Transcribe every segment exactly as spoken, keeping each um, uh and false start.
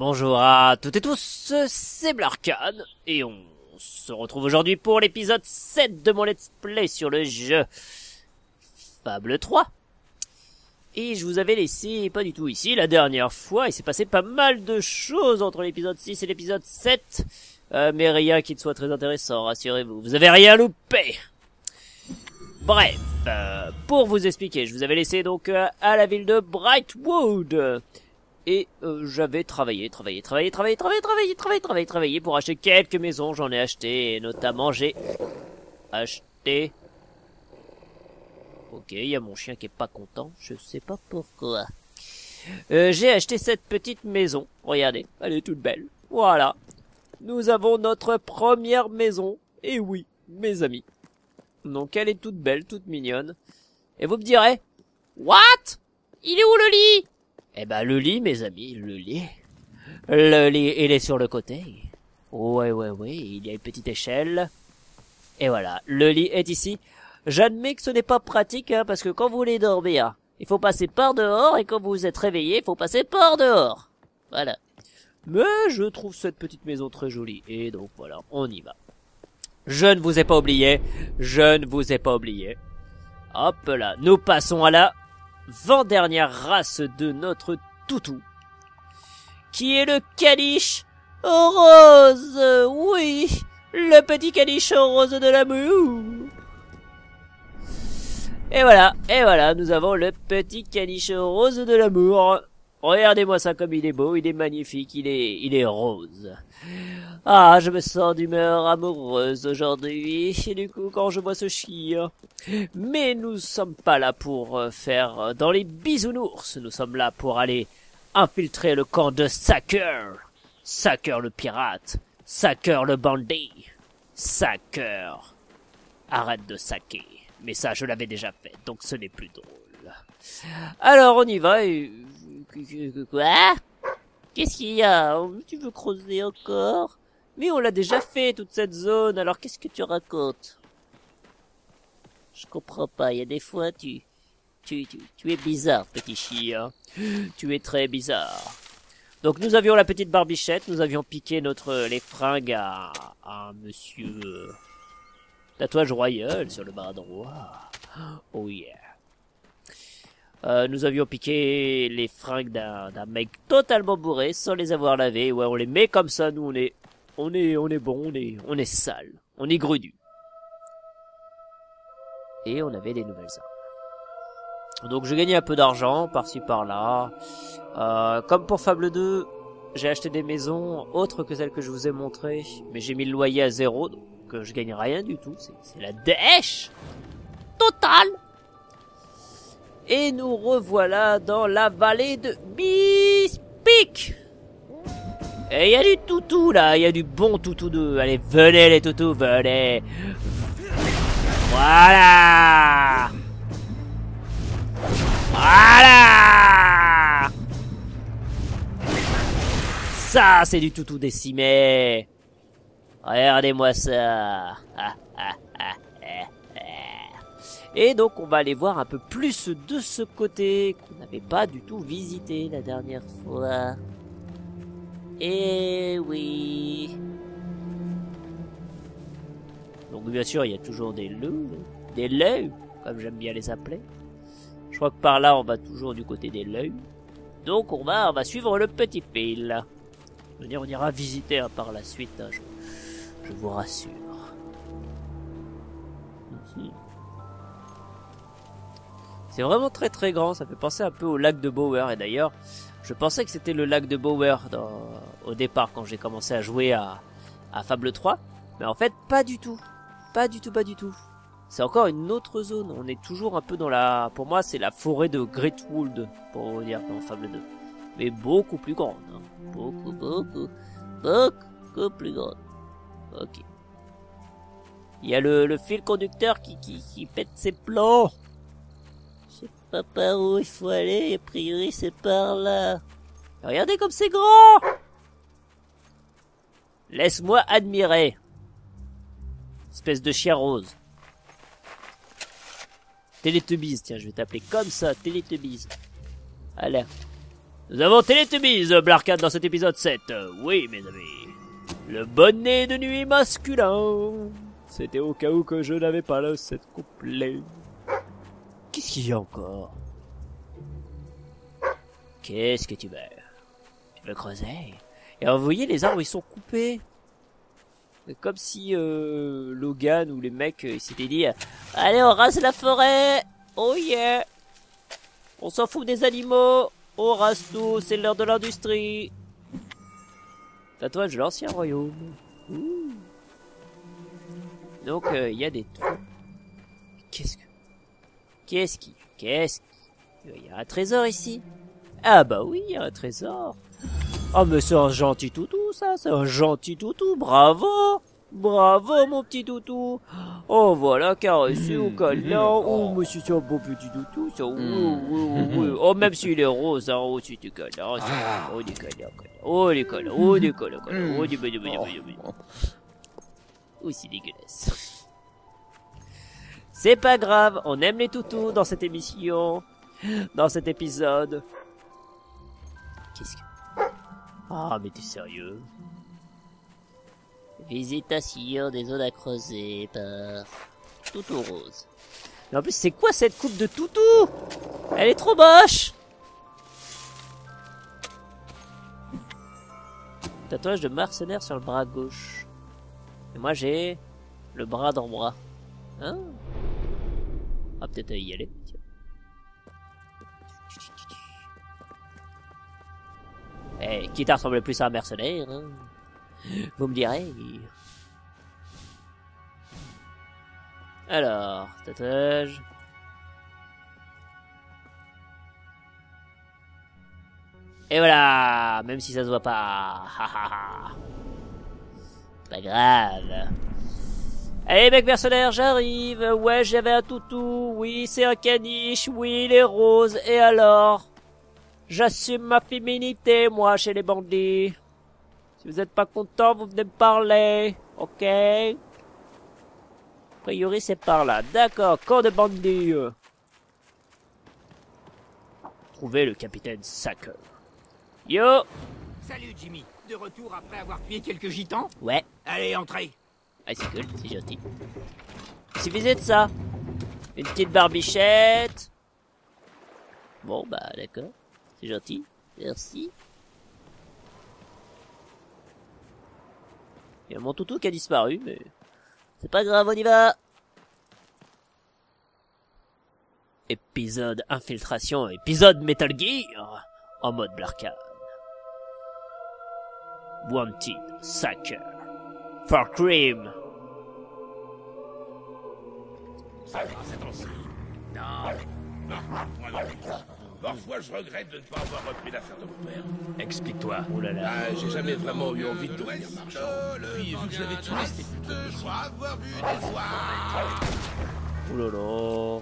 Bonjour à toutes et tous, c'est Blarkan, et on se retrouve aujourd'hui pour l'épisode sept de mon let's play sur le jeu Fable trois. Et je vous avais laissé pas du tout ici la dernière fois, il s'est passé pas mal de choses entre l'épisode six et l'épisode sept, euh, mais rien qui ne soit très intéressant, rassurez-vous, vous avez rien loupé. Bref, euh, pour vous expliquer, je vous avais laissé donc euh, à la ville de Brightwood. Et euh, j'avais travaillé, travaillé, travaillé, travaillé, travaillé, travaillé, travaillé, travaillé, travaillé pour acheter quelques maisons. J'en ai acheté, et notamment j'ai acheté... Ok, il y a mon chien qui est pas content, je sais pas pourquoi. Euh, j'ai acheté cette petite maison, regardez, elle est toute belle. Voilà, nous avons notre première maison, et oui, mes amis. Donc elle est toute belle, toute mignonne. Et vous me direz, what? Il est où le lit? Eh ben, le lit, mes amis, le lit. Le lit, il est sur le côté. Ouais, ouais, ouais, il y a une petite échelle. Et voilà, le lit est ici. J'admets que ce n'est pas pratique, hein, parce que quand vous voulez dormir, il faut passer par dehors, et quand vous êtes réveillé, il faut passer par dehors. Voilà. Mais je trouve cette petite maison très jolie, et donc voilà, on y va. Je ne vous ai pas oublié, je ne vous ai pas oublié. Hop là, nous passons à la avant-dernière race de notre toutou, qui est le caniche rose. Oui, le petit caniche rose de l'amour. Et voilà, et voilà, nous avons le petit caniche rose de l'amour. Regardez-moi ça comme il est beau, il est magnifique, il est, il est rose. Ah, je me sens d'humeur amoureuse aujourd'hui, et du coup, quand je vois ce chien. Mais nous sommes pas là pour faire dans les bisounours, nous sommes là pour aller infiltrer le camp de Sacker. Sacker le pirate, Sacker le bandit, Sacker. Arrête de saquer. Mais ça, je l'avais déjà fait, donc ce n'est plus drôle. Alors, on y va et... Quoi? Qu'est-ce qu'il y a? Tu veux creuser encore? Mais on l'a déjà fait, toute cette zone, alors qu'est-ce que tu racontes? Je comprends pas, il y a des fois, tu... Tu, tu, tu es bizarre, petit chien. Tu es très bizarre. Donc nous avions la petite barbichette, nous avions piqué notre les fringues à, à un monsieur... Euh, tatouage royal sur le bras droit. Oh yeah. Euh, nous avions piqué les fringues d'un d'un mec totalement bourré sans les avoir lavées. Ouais, on les met comme ça, nous on est on est on est bon, on est on est sale, on est grudu. Et on avait des nouvelles armes. Donc je gagnais un peu d'argent par-ci par-là. Euh, comme pour Fable deux, j'ai acheté des maisons autres que celles que je vous ai montrées, mais j'ai mis le loyer à zéro, donc je gagne rien du tout. C'est la dèche totale. Et nous revoilà dans la vallée de Bispik. Et il y a du toutou là, il y a du bon toutou de... Allez, venez les toutous, venez. Voilà. Voilà. Ça, c'est du toutou décimé. Regardez-moi ça. Ah, ah, ah, ah, ah. Et donc on va aller voir un peu plus de ce côté qu'on n'avait pas du tout visité la dernière fois. Et oui. Donc bien sûr il y a toujours des loups, des loups, comme j'aime bien les appeler. Je crois que par là on va toujours du côté des loups. Donc on va, on va suivre le petit fil. Je veux dire, on ira visiter hein, par la suite, hein, je, je vous rassure. Mmh. C'est vraiment très très grand, ça fait penser un peu au lac de Bower. Et d'ailleurs, je pensais que c'était le lac de Bower dans, au départ quand j'ai commencé à jouer à, à Fable trois. Mais en fait, pas du tout. Pas du tout, pas du tout. C'est encore une autre zone. On est toujours un peu dans la... Pour moi, c'est la forêt de Greatwood, pour vous dire, dans Fable deux. Mais beaucoup plus grande. Hein. Beaucoup, beaucoup, beaucoup plus grande. Ok. Il y a le, le fil conducteur qui, qui, qui pète ses plombs. Je sais pas par où il faut aller, a priori c'est par là. Regardez comme c'est grand. Laisse-moi admirer. Espèce de chien rose. Télétubbies, tiens, je vais t'appeler comme ça, Télétubbies. Allez. Nous avons Télétubbies, Blarkat, dans cet épisode sept. Oui, mes amis. Le bonnet de nuit masculin. C'était au cas où que je n'avais pas le set complet. Qu'est-ce qu'il y a encore? Qu'est-ce que tu veux? Tu veux creuser? Et alors, vous voyez, les arbres, ils sont coupés. Comme si euh, Logan ou les mecs, ils s'étaient dit « Allez, on rase la forêt! Oh yeah! On s'en fout des animaux! On rase tout, c'est l'heure de l'industrie! » Tatouage de l'ancien royaume. Ouh. Donc, il euh, y a des trous. Qu'est-ce que... Qu'est-ce qui... Qu'est-ce qui... Il y a un trésor ici. Ah bah oui, il y a un trésor. Oh mais c'est un gentil toutou ça, c'est un gentil toutou, bravo. Bravo mon petit toutou. Oh voilà, caressé au câlin. Oh monsieur c'est un beau petit toutou ça. Oh, oh, oh, oh même s'il est rose, hein, oh c'est du câlin. Oh du câlin, oh du câlin, oh du câlin, oh du câlin, oh du câlin. Oh c'est dégueulasse. C'est pas grave, on aime les toutous dans cette émission, dans cet épisode. Qu'est-ce que... Ah, mais t'es sérieux? Visitation des zones à creuser par Toutou Rose. Mais en plus, c'est quoi cette coupe de toutou? Elle est trop moche! Tatouage de mercenaire sur le bras gauche. Et moi, j'ai le bras dans le bras. Hein? Ah, peut-être y aller. Tiens. Eh, quitte à ressembler plus à un mercenaire, hein. Vous me direz. Alors, tatouage. Et voilà, même si ça se voit pas. Pas grave. Allez mec mercenaire, j'arrive. Ouais, j'avais un toutou. Oui, c'est un caniche. Oui, il est rose. Et alors? J'assume ma féminité, moi, chez les bandits. Si vous êtes pas content, vous venez me parler. Ok? A priori, c'est par là. D'accord, camp de bandits. Trouvez le capitaine Sacker. Yo! Salut, Jimmy. De retour après avoir tué quelques gitans? Ouais. Allez, entrez. Ah, c'est cool, c'est gentil. Il suffisait de ça. Une petite barbichette. Bon, bah, d'accord. C'est gentil. Merci. Il y a mon toutou qui a disparu, mais... c'est pas grave, on y va. Épisode infiltration, épisode Metal Gear. En mode Blarkat. Wanted, Sacker. For crime. Ça va, c'est temps-ci. Non. Non, moi non plus. Parfois, je regrette de ne pas avoir repris l'affaire de mon père. Explique-toi. Oh là là. Ah, j'ai jamais vraiment eu envie de devenir marchand. Puis, vu que je l'avais tué, c'était plutôt possible. Avoir vu des soirs. Oh là là.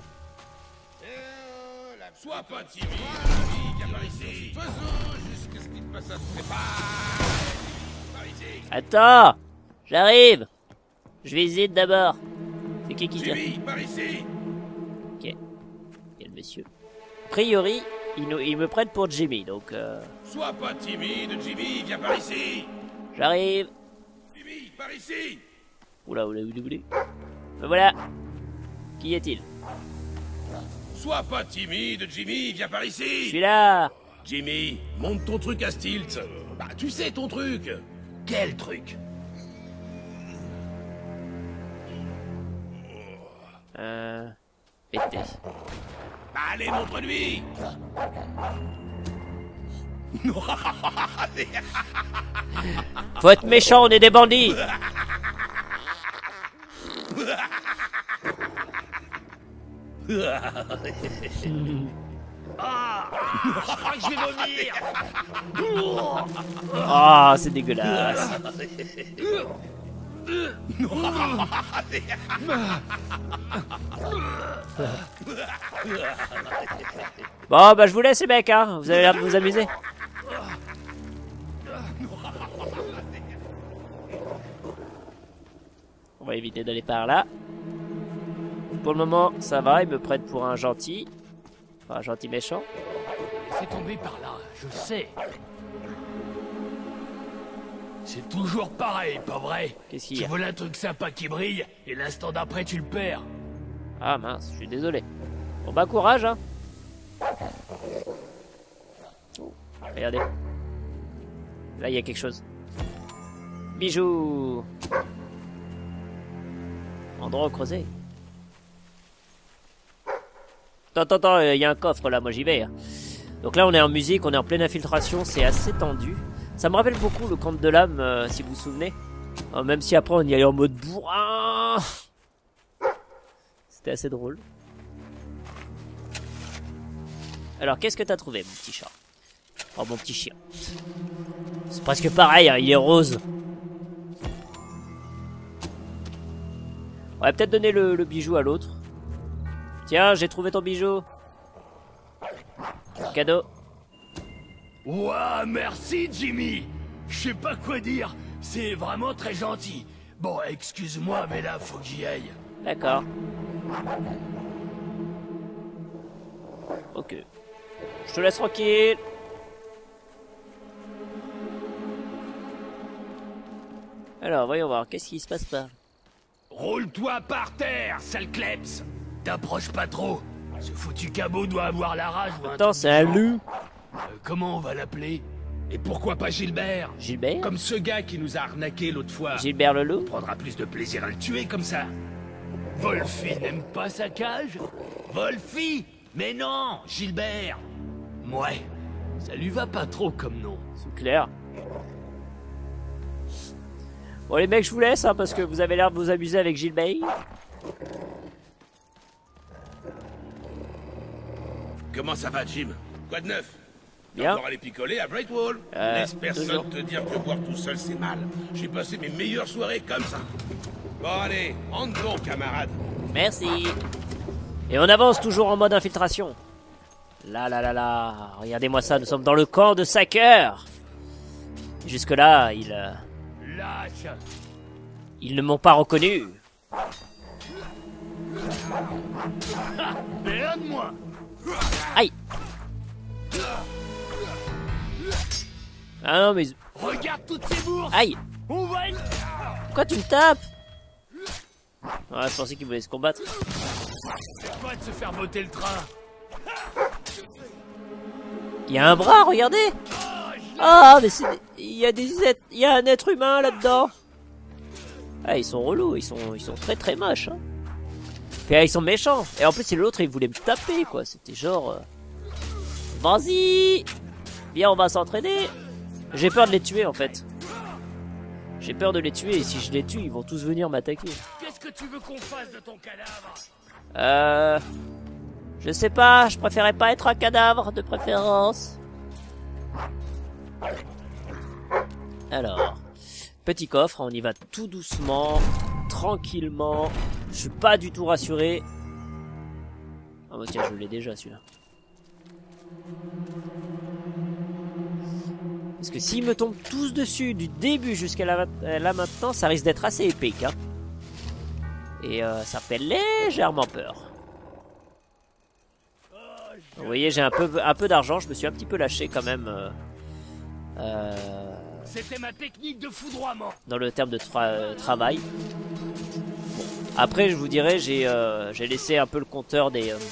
Sois pas timide, viens par ici. Faisons jusqu'à ce qu'il passe à te préparer. Par ici. Attends, j'arrive. Je visite d'abord. C'est qui qui tient? Jimmy, par ici. Ok. Quel monsieur. A priori, il, nous, il me prête pour Jimmy, donc... Euh... Sois pas timide, Jimmy, viens par ici. J'arrive. Jimmy, par ici. Oula, oula, oula, oula. Me voilà. Qui est-il? Sois pas timide, Jimmy, viens par Je ici. suis là. Jimmy, monte ton truc à Stilt. Bah, tu sais ton truc. Quel truc? Euh... Pété. Bah, allez, montre-lui. Faut être méchant, on est des bandits. Ah, je crois que je vais vomir. Ah, c'est dégueulasse. Bon, bah je vous laisse les mecs, hein. Vous avez l'air de vous amuser. On va éviter d'aller par là. Pour le moment, ça va, il me prête pour un gentil. Enfin, un gentil méchant. C'est tombé par là, je sais. C'est toujours pareil, pas vrai? Qu'est-ce qu'il y Tu a? voles un truc sympa qui brille, et l'instant d'après tu le perds. Ah mince, je suis désolé. Bon bah courage, hein. Oh, regardez. Là, il y a quelque chose. Bijoux. Endroit creusé. Attends, attends, attends, il y a un coffre là, moi j'y vais. Donc là, on est en musique, on est en pleine infiltration, c'est assez tendu. Ça me rappelle beaucoup le Conte de l'âme, euh, si vous vous souvenez. Euh, même si après, on y allait en mode bourrin. C'était assez drôle. Alors, qu'est-ce que t'as trouvé, mon petit chat? Oh, mon petit chien. C'est presque pareil, hein, il est rose. On va peut-être donner le, le bijou à l'autre. Tiens, j'ai trouvé ton bijou. Cadeau. Ouah, merci Jimmy. Je sais pas quoi dire, c'est vraiment très gentil. Bon, excuse-moi, mais là, faut que j'y aille. D'accord. Ok. Je te laisse tranquille. Alors, voyons voir, qu'est-ce qui se passe là? Roule-toi par terre, sale kleps. T'approches pas trop. Ce foutu cabot doit avoir la rage ou un Attends, truc c'est un du genre. loup. Euh, comment on va l'appeler? Et pourquoi pas Gilbert? Gilbert? Comme ce gars qui nous a arnaqué l'autre fois. Gilbert le loup? On prendra plus de plaisir à le tuer comme ça. Wolfie n'aime pas sa cage? Wolfie? Mais non, Gilbert. Ouais, ça lui va pas trop comme nom. C'est clair. Bon les mecs, je vous laisse hein, parce que vous avez l'air de vous amuser avec Gilbert. Comment ça va, Jim? Quoi de neuf? Bien. Encore aller picoler à Bright Wall. Euh, Laisse personne toujours. te dire que boire tout seul c'est mal. J'ai passé mes meilleures soirées comme ça. Bon allez, entre donc, camarade. Merci. Et on avance toujours en mode infiltration. Là là là là, regardez-moi ça, nous sommes dans le camp de Sacker. Jusque là, ils, euh, Lâche. ils ne m'ont pas reconnu. Merde moi. Aïe. Ah non mais... Regarde toutes ces bourses. Aïe. On va une... Pourquoi tu me tapes? Ouais, je pensais qu'ils voulaient se combattre. C'est quoi de se faire botter le train? Il y a un bras, regardez. Ah, mais c'est... Il y a des êtres... Il y a un être humain là-dedans. Ah, ils sont relous, ils sont, ils sont très très moches. Hein. Puis ah, ils sont méchants. Et en plus, c'est l'autre, il voulait me taper, quoi. C'était genre... euh, Vas-y. Viens, on va s'entraîner. J'ai peur de les tuer, en fait. J'ai peur de les tuer, et si je les tue, ils vont tous venir m'attaquer. Qu'est-ce que tu veux qu'on fasse de ton cadavre? Euh... Je sais pas, je préférais pas être un cadavre, de préférence. Alors... Petit coffre, on y va tout doucement, tranquillement. Je suis pas du tout rassuré. Ah bah tiens, je l'ai déjà celui-là. Parce que s'ils me tombent tous dessus du début jusqu'à là, là maintenant, ça risque d'être assez épique. Hein. Et euh, ça fait légèrement peur. Vous voyez, j'ai un peu, un peu d'argent, je me suis un petit peu lâché quand même. Euh, euh, C'était ma technique de foudroiement. dans le terme de tra euh, travail. Bon. Après, je vous dirais, j'ai euh, j'ai laissé un peu le compteur des, euh,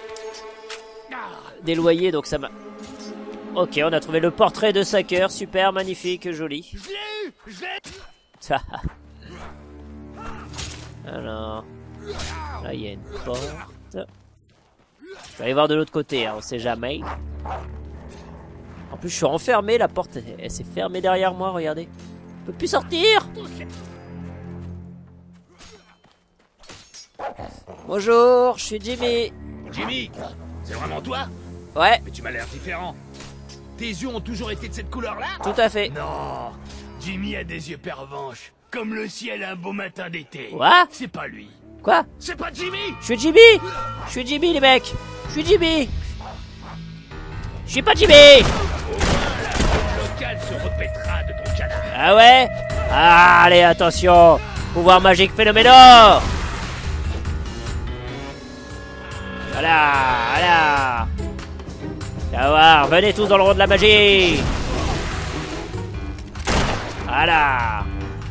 des loyers, donc ça m'a... Ok, on a trouvé le portrait de Sacker, super, magnifique, joli. Je l'ai eu. Je l'ai... Alors, là il y a une porte. Je vais aller voir de l'autre côté, hein, on sait jamais. En plus, je suis enfermé, la porte, elle, elle s'est fermée derrière moi, regardez. Je peux plus sortir. Bonjour, je suis Jimmy. Jimmy, c'est vraiment toi? Ouais, Mais tu m'as l'air différent. Tes yeux ont toujours été de cette couleur-là? tout à fait. Non. Jimmy a des yeux pervenches. Comme le ciel un beau matin d'été. Quoi? C'est pas lui. Quoi? C'est pas Jimmy! Je suis Jimmy. Je suis Jimmy, les mecs. Je suis Jimmy. Je suis pas Jimmy. Le local se repètera de ton cadavre. Ah ouais? Ah, allez, attention. Pouvoir magique phénoménal. Voilà, voilà. Viens voir, venez tous dans le rond de la magie. Voilà.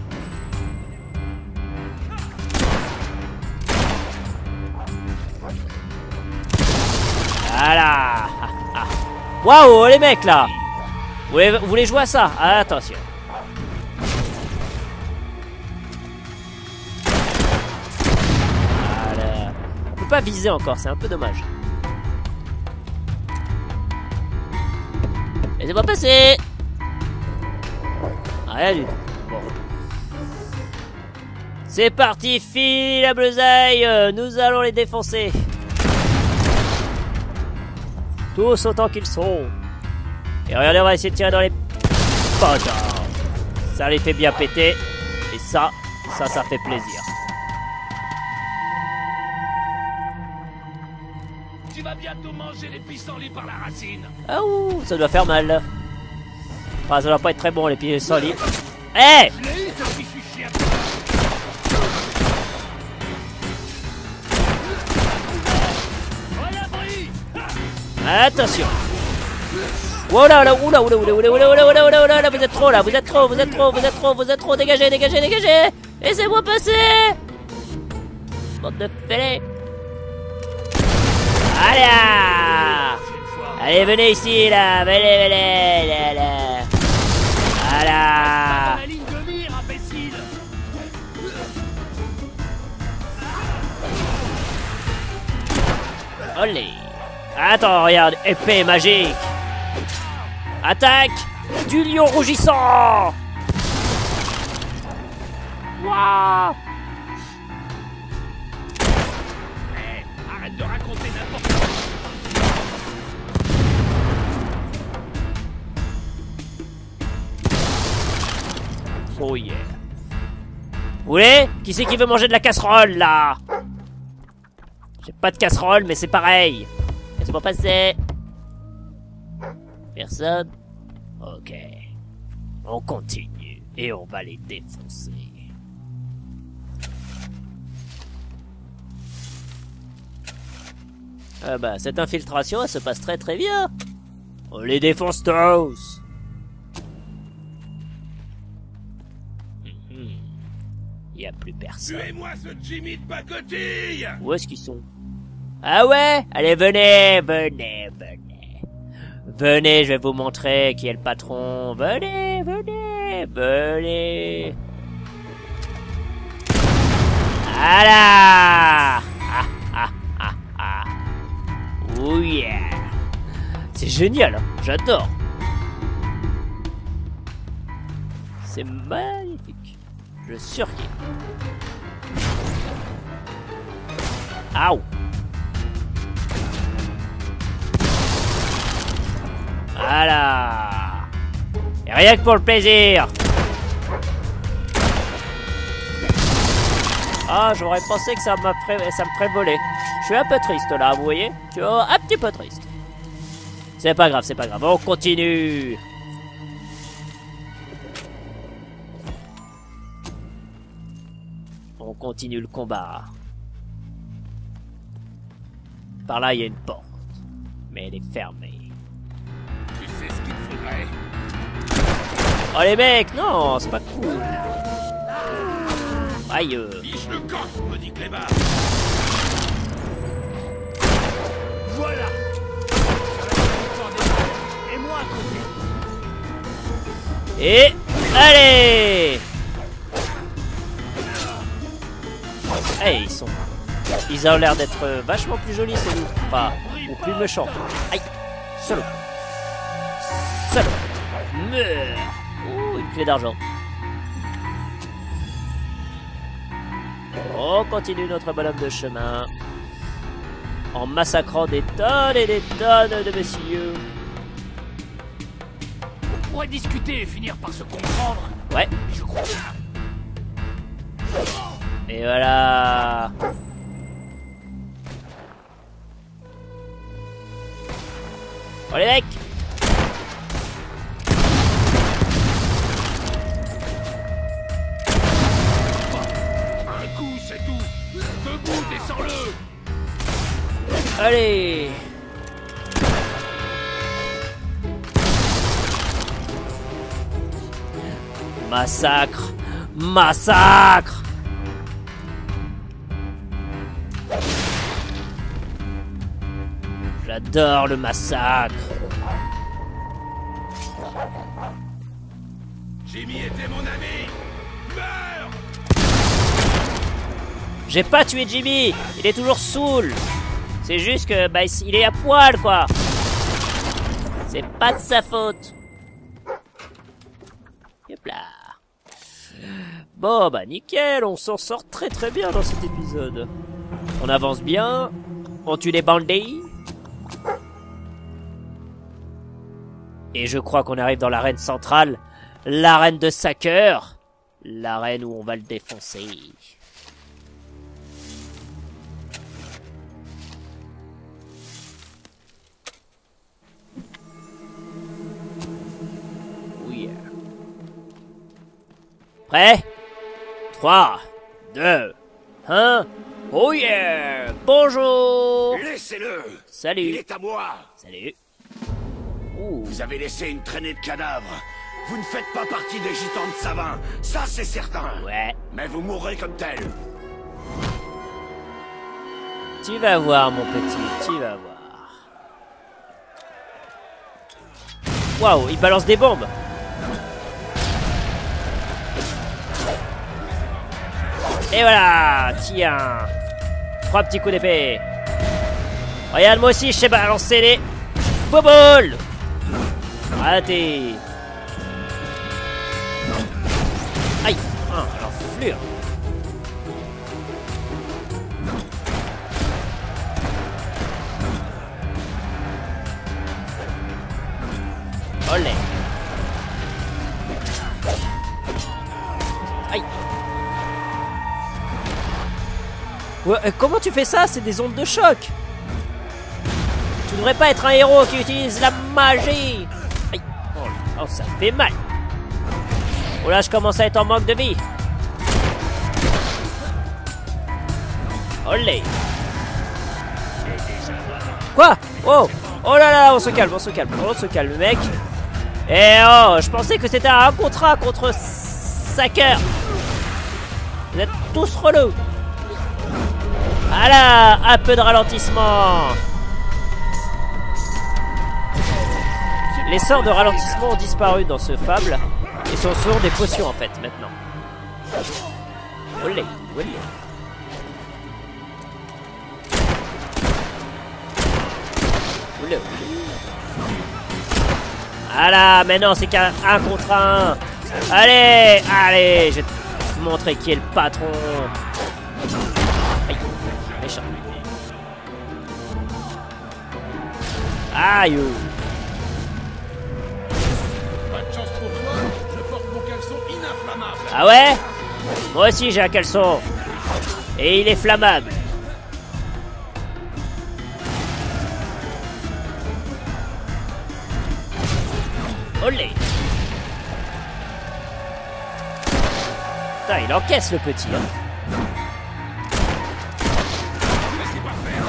Voilà. Waouh, les mecs là. Vous voulez, vous voulez jouer à ça? Attention. Voilà. On peut pas viser encore, c'est un peu dommage. Laissez-moi passer. Rien du tout. Bon. C'est parti, file la besaille. Nous allons les défoncer. Tous autant qu'ils sont. Et regardez, on va essayer de tirer dans les potes. Ça les fait bien péter. Et ça, ça, ça fait plaisir. Tu vas bientôt manger les pissenlits par la racine. Ah ouh, ça doit faire mal. Enfin, ça doit pas être très bon les pissenlits. Eh hey, Je l'ai eu, ce fichu chien. Voilà, brille. attention. Oula, oula, oula, oula, oula, oula, oula, oula, oula, oula, oula, oula, vous êtes trop là, vous êtes trop, vous êtes trop, vous êtes trop, vous êtes trop, dégagez, dégagez, dégagez. Laissez-moi passer. Bande de fêlés. Allez là. Allez, venez ici, là, venez, venez, là, là. Voilà. La ligne de mire, imbécile. Olé. Attends, regarde, épée magique. Attaque du lion rougissant. Waouh. Hey, arrête de raconter n'importe quoi. Oh yeah. Vous voulez? Qui c'est qui veut manger de la casserole, là? J'ai pas de casserole, mais c'est pareil. Laisse-moi passer. Personne? Ok. On continue. Et on va les défoncer. Ah bah, cette infiltration, elle se passe très très bien. On les défonce tous. Il n'y a plus personne. Tuez-moi ce Jimmy de pacotille. Où est-ce qu'ils sont? Ah ouais? Allez, venez, venez, venez. Venez, je vais vous montrer qui est le patron. Venez, venez, venez. Voilà. Ah, ah, ah, ah. Oh yeah. C'est génial, hein, j'adore. C'est magnifique. Je surkiffe. Aouh. Voilà. Et rien que pour le plaisir. Ah, j'aurais pensé que ça, m'a ferait, ça me ferait voler. Je suis un peu triste là, vous voyez? Tu vois, un petit peu triste. C'est pas grave, c'est pas grave. On continue. On continue le combat. Par là, il y a une porte. Mais elle est fermée. Tu sais ce qu'il faudrait. Oh les mecs, non, c'est pas cool. Aïe. Fiche le camp, me dit Clébar. Voilà. Et moi à côté. Et allez. Eh, ils sont... Ils ont l'air d'être vachement plus jolis, ces loups. Enfin, ou plus méchants. Aïe. Solo. Solo. Meurs. Ouh, une clé d'argent. On continue notre bonhomme de chemin. En massacrant des tonnes et des tonnes de messieurs. On pourrait discuter et finir par se comprendre. Ouais. Mais je crois pas. Et voilà. Oh les mecs. Un coup, c'est tout. Debout, descends-le. Allez. Massacre. Massacre. J'adore le massacre. Jimmy était mon ami. Meurs! J'ai pas tué Jimmy. Il est toujours saoul. C'est juste que, bah, il est à poil, quoi. C'est pas de sa faute. Hop là. Bon, bah, nickel. On s'en sort très très bien dans cet épisode. On avance bien. On tue les bandits. Et je crois qu'on arrive dans l'arène centrale. L'arène de Sacker. L'arène où on va le défoncer. Oui. Prêt? trois, deux, un. Oh yeah! Bonjour! Laissez-le! Salut! Il est à moi! Salut! Ouh. Vous avez laissé une traînée de cadavres. Vous ne faites pas partie des gitans de Savin, ça c'est certain. Ouais. Mais vous mourrez comme tel. Tu vas voir, mon petit, tu vas voir. Waouh, il balance des bombes. Et voilà, tiens. Trois petits coups d'épée. Regarde, moi aussi, je sais balancer les boboles. Raté. Aïe, ah, l'enflure. Olé. Aïe. Ouais, euh, comment tu fais ça? C'est des ondes de choc. Tu devrais pas être un héros qui utilise la magie. Aïe. Oh, oh, ça fait mal. Oh là, je commence à être en manque de vie. Olé. Quoi? Oh. Oh là là, on se calme, on se calme, on se calme, mec. Eh oh, je pensais que c'était un contrat contre Sacker. Vous êtes tous relous. Voilà, un peu de ralentissement. Les sorts de ralentissement ont disparu dans ce fable. Et ce sont des potions en fait, maintenant. Olé, olé. Olé, olé. Voilà, maintenant c'est qu'un un contre un. Allez, allez, je vais te montrer qui est le patron. Aïe, méchant. Aïe. Pas de chance pour toi, je porte mon caleçon ininflammable. Ah ouais? Moi aussi j'ai un caleçon. Et il est flammable. Olé. Putain, il encaisse le petit, hein. Laissez-moi faire.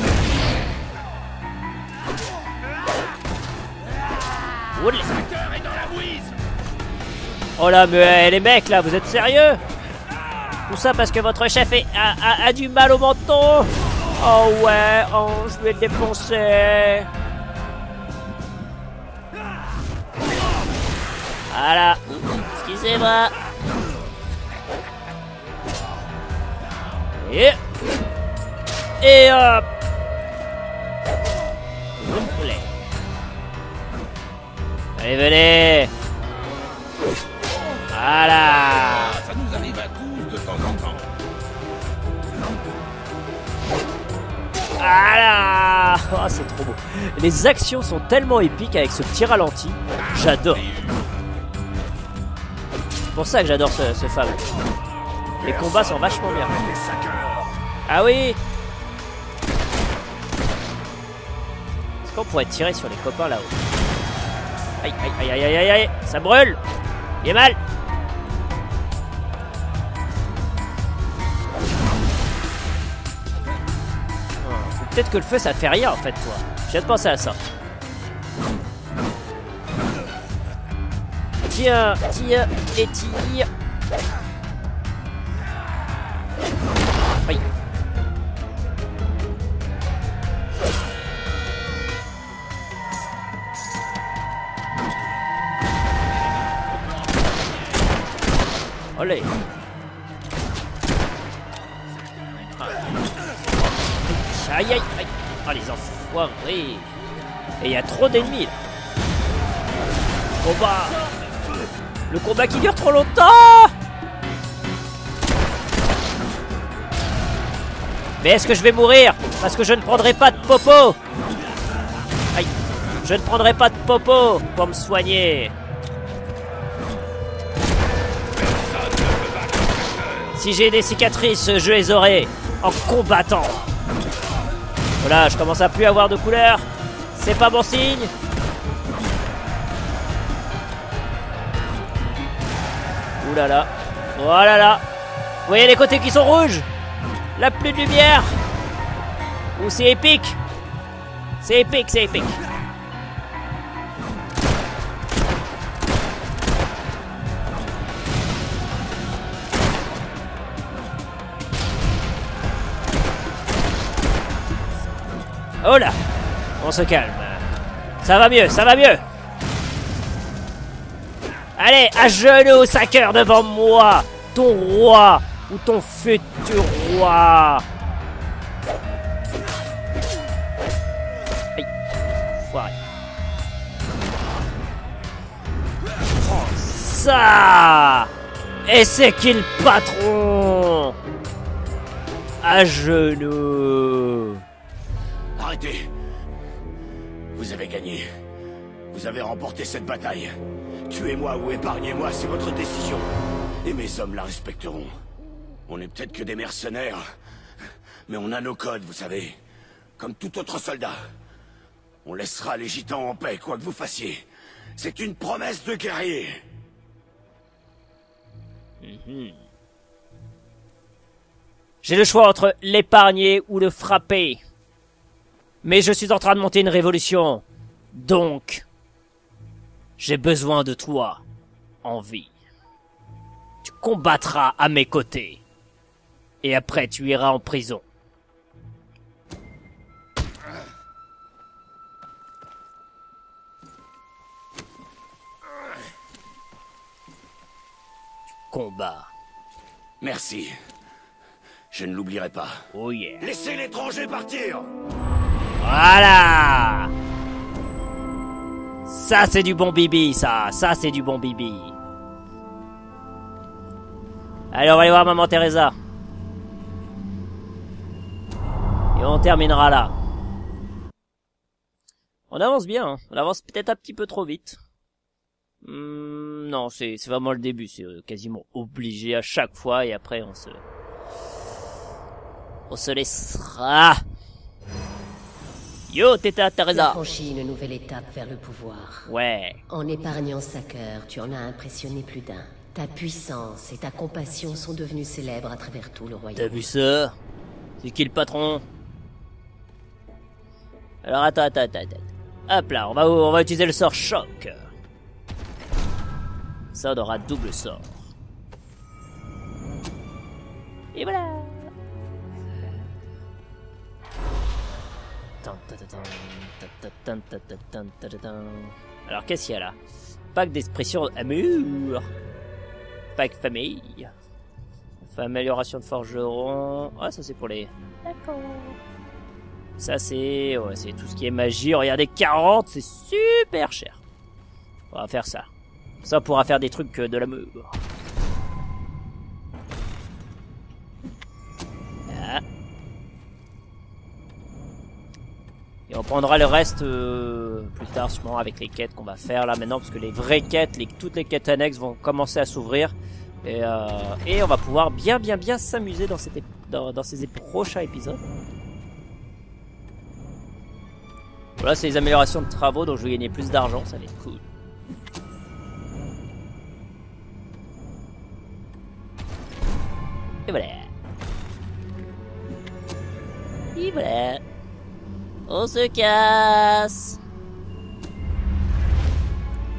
Olé. Sacker est dans la bouise. Oh là, mais les mecs, là, vous êtes sérieux? Tout ça parce que votre chef est, a, a, a du mal au menton. Oh ouais, oh, je vais le défoncer. Voilà. Excusez-moi. Et... Et hop. Allez, venez. Voilà. Ça nous arrive à tous de temps en temps. Voilà. Oh, c'est trop beau. Les actions sont tellement épiques avec ce petit ralenti. J'adore. C'est pour ça que j'adore ce, ce fable. Les combats sont vachement bien. Les Sacker. Ah oui. Est-ce qu'on pourrait tirer sur les copains là-haut? Aïe, aïe, aïe, aïe, aïe, aïe. Ça brûle. Il est mal. Peut-être que le feu ça fait rien en fait, toi. Je viens de penser à ça. Tiens, tire et tire. Aïe. Allez. Aïe aïe aïe. Ah les enfoirés. Et il y a trop d'ennemis là. Combat. Le combat qui dure trop longtemps. Mais est-ce que je vais mourir? Parce que je ne prendrai pas de popo. Aïe. Je ne prendrai pas de popo pour me soigner. Si j'ai des cicatrices, je les aurai en combattant. Voilà, je commence à plus avoir de couleur. C'est pas bon signe. Ouh là là. Oh là là. Vous voyez les côtés qui sont rouges? La pluie de lumière. Ouh, c'est épique. C'est épique, c'est épique. Oh là. On se calme. Ça va mieux, ça va mieux. Allez, à genoux, cinq heures devant moi. Ton roi. Ou ton futur roi. Aïe. Foiré. Prends ça. Et c'est qui le patron? À genoux. Arrêtez. Vous avez gagné. Vous avez remporté cette bataille. Tuez-moi ou épargnez-moi, c'est votre décision. Et mes hommes la respecteront. On n'est peut-être que des mercenaires, mais on a nos codes, vous savez. Comme tout autre soldat. On laissera les gitans en paix, quoi que vous fassiez. C'est une promesse de guerrier. Mm-hmm. J'ai le choix entre l'épargner ou le frapper. Mais je suis en train de monter une révolution. Donc, j'ai besoin de toi en vie. Tu combattras à mes côtés. Et après, tu iras en prison. Combat. Merci. Je ne l'oublierai pas. Oh yeah. Laissez l'étranger partir. Voilà. Ça, c'est du bon bibi, ça. Ça, c'est du bon bibi. Allez, on va aller voir Maman Teresa. Et on terminera là. On avance bien, hein. On avance peut-être un petit peu trop vite. Hum, non, c'est vraiment le début. C'est quasiment obligé à chaque fois. Et après, on se... On se laissera. Yo, Teta Tu as Teresa. franchi une nouvelle étape vers le pouvoir. Ouais. En épargnant sa cœur, tu en as impressionné plus d'un. Ta puissance et ta compassion sont devenues célèbres à travers tout le T'as royaume. vu ça? C'est qui le patron? Alors attends, attends, attends, attends. Hop là, on va, on va utiliser le sort choc. Ça, on aura double sort. Et voilà. Alors qu'est-ce qu'il y a là? Pack d'expression amour. Pack famille. Enfin, amélioration de forgeron. Ah, ça c'est pour les... D'accord. Ça c'est... Ouais, c'est tout ce qui est magie. Regardez, quarante, c'est super cher. On va faire ça. Ça on pourra faire des trucs de l'amour. Ah. Et on prendra le reste euh, plus tard, sûrement avec les quêtes qu'on va faire là maintenant, parce que les vraies quêtes, les, toutes les quêtes annexes vont commencer à s'ouvrir. Et, euh, et on va pouvoir bien bien bien s'amuser dans, cette, dans, dans ces prochains épisodes. Voilà, c'est les améliorations de travaux, donc je vais gagner plus d'argent, ça va être cool. Et voilà. Et voilà. On se casse.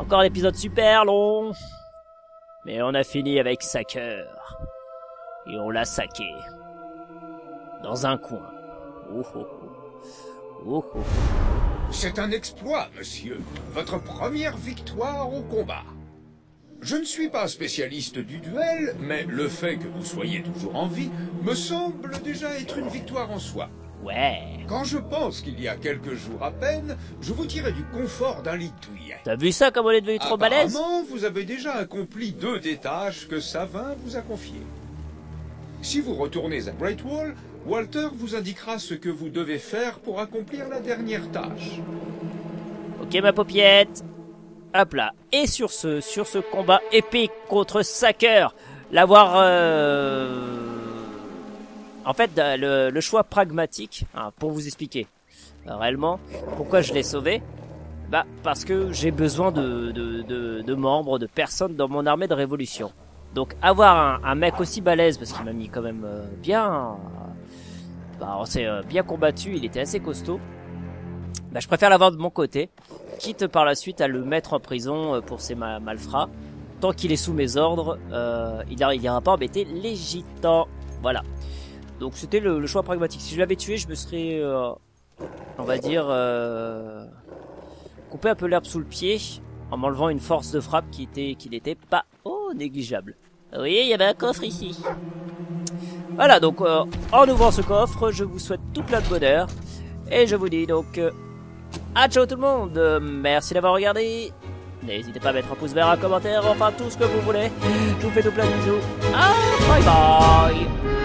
Encore un épisode super long. Mais on a fini avec Sacker. Et on l'a saqué. Dans un coin. Oh oh oh. Oh oh. C'est un exploit, monsieur. Votre première victoire au combat. Je ne suis pas spécialiste du duel, mais le fait que vous soyez toujours en vie me semble déjà être une victoire en soi. Ouais. Quand je pense qu'il y a quelques jours à peine, je vous tirais du confort d'un lit douillet. T'as vu ça comme on est devenu trop balèze? Apparemment, vous avez déjà accompli deux des tâches que Savin vous a confiées. Si vous retournez à Great Wall, Walter vous indiquera ce que vous devez faire pour accomplir la dernière tâche. Ok ma paupiette. Hop là. Et sur ce, sur ce combat épique contre Sacker, l'avoir... Euh... En fait, le, le choix pragmatique, hein, pour vous expliquer euh, réellement pourquoi je l'ai sauvé, bah parce que j'ai besoin de, de, de, de membres, de personnes dans mon armée de révolution. Donc avoir un, un mec aussi balèze, parce qu'il m'a mis quand même euh, bien... Euh, bah, on s'est euh, bien combattu, il était assez costaud. Bah, je préfère l'avoir de mon côté, quitte par la suite à le mettre en prison euh, pour ses ma malfrats. Tant qu'il est sous mes ordres, euh, il n'ira pas embêter les gitans. Voilà. Donc c'était le, le choix pragmatique. Si je l'avais tué, je me serais, euh, on va dire, euh, coupé un peu l'herbe sous le pied en m'enlevant une force de frappe qui était, qui n'était pas oh, négligeable. Vous voyez, il y avait un coffre ici. Voilà, donc euh, en ouvrant ce coffre, je vous souhaite tout plein de bonheur. Et je vous dis donc, euh, à ciao tout le monde. Euh, merci d'avoir regardé. N'hésitez pas à mettre un pouce vert, un commentaire, enfin tout ce que vous voulez. Je vous fais tout plein de bisous. Ah, bye bye.